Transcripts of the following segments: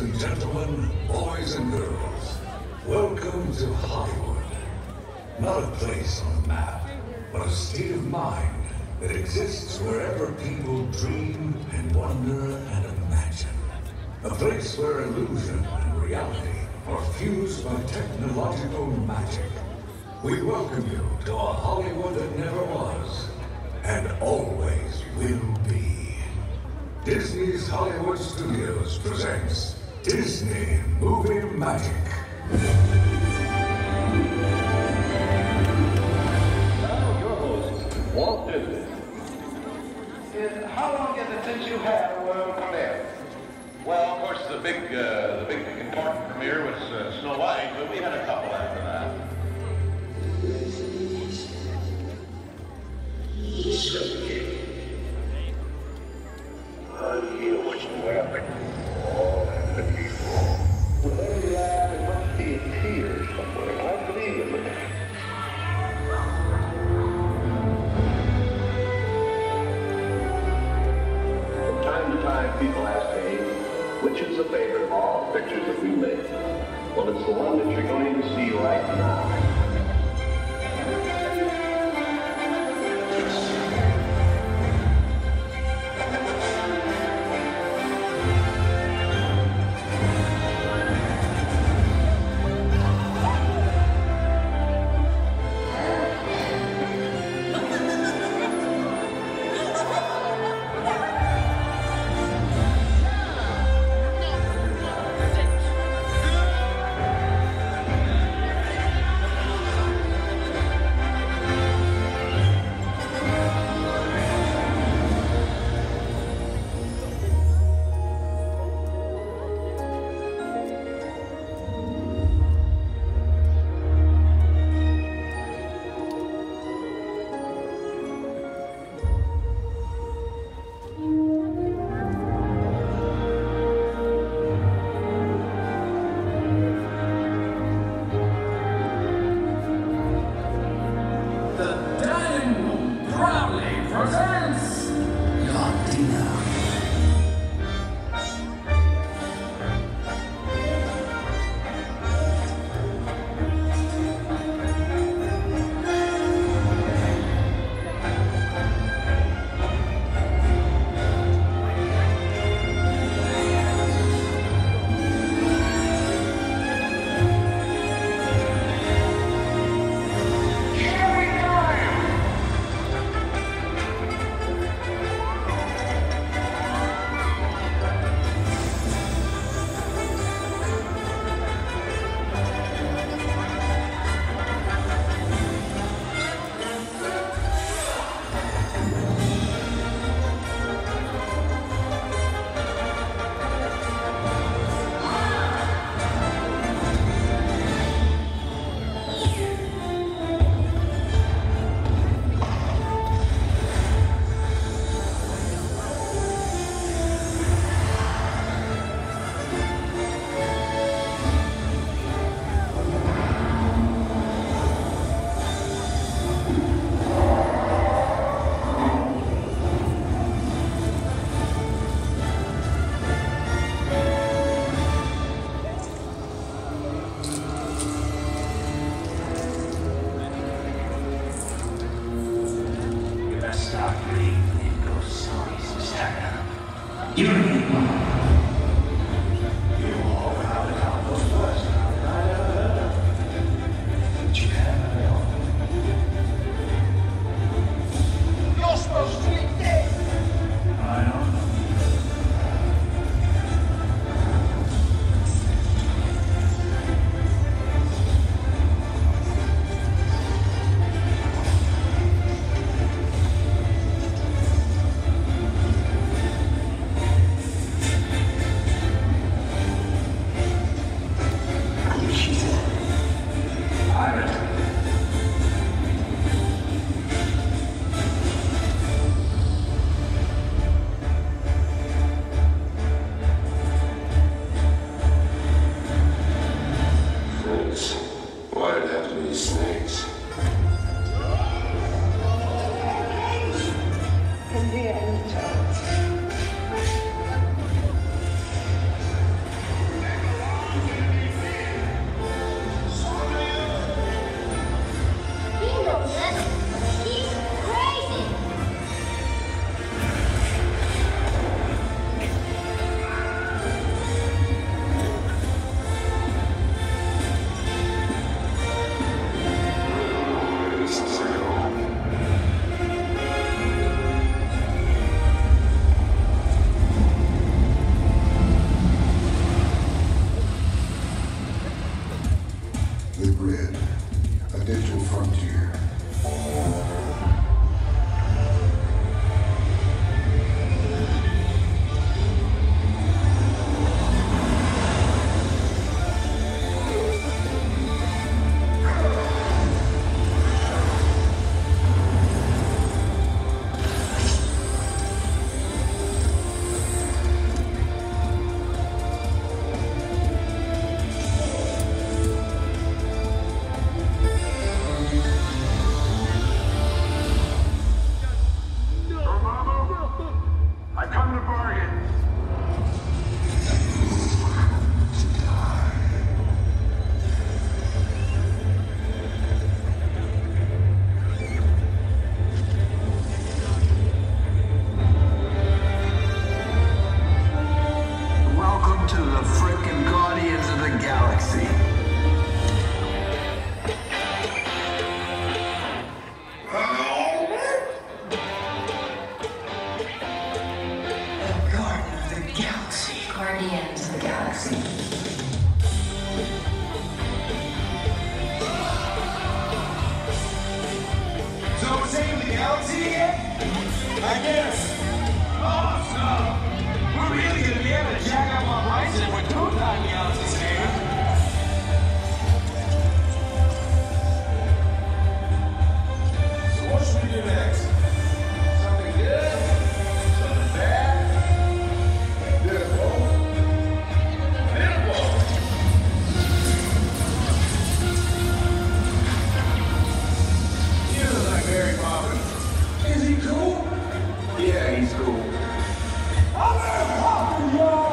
and gentlemen, boys and girls, welcome to Hollywood. Not a place on a map, but a state of mind that exists wherever people dream and wonder and imagine. A place where illusion and reality are fused by technological magic. We welcome you to a Hollywood that never was, and always will be. Disney's Hollywood Studios presents Disney Movie Magic. Now your host, Walt Disney. How long is it since you had a world premiere? Well, of course, the big important premiere was Snow White, but we had a couple after that. I hear what's happening. All the people. Well, every laugh and must be a tear somewhere. I believe it. From time to time, people ask me, which is the favorite of all the pictures that we made? Well, it's the one that you're going to see right now. to the frickin' Guardians of the Galaxy. Guardians of the Galaxy. So we're saving the galaxy again? I guess. Awesome! We're really gonna be able to jack up our prices if we're two-time galaxy saving. So what should we do next? Something good? Something bad? Beautiful. Mary Poppins. Is he cool? Yeah, he's cool. I'm Mary Poppins, y'all!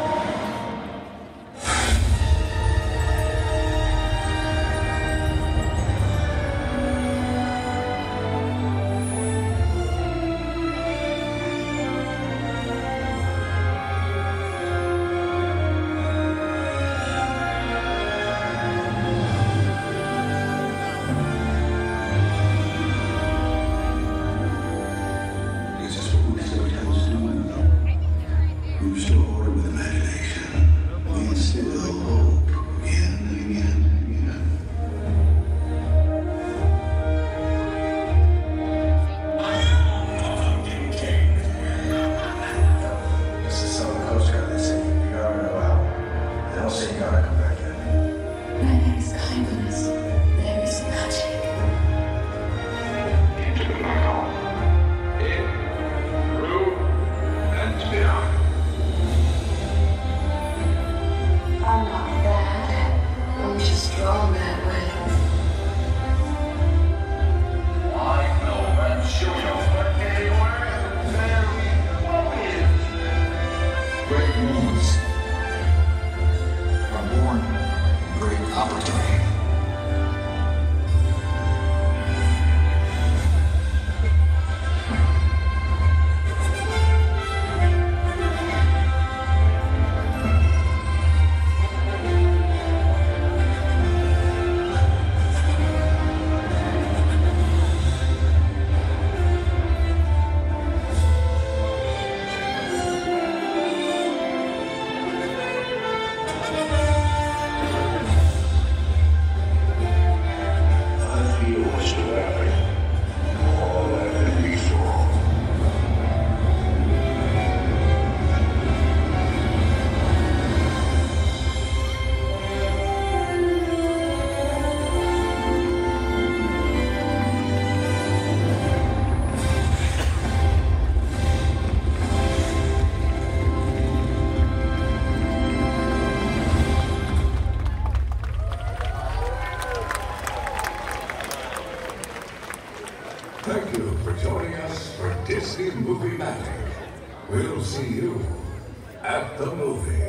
Thank you for joining us for Disney Movie Magic. We'll see you at the movies.